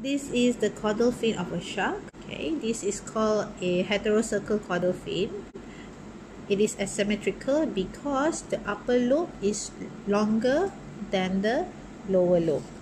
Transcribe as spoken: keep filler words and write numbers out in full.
This is the caudal fin of a shark. Okay, this is called a heterocercal caudal fin. It is asymmetrical because the upper lobe is longer than the lower lobe.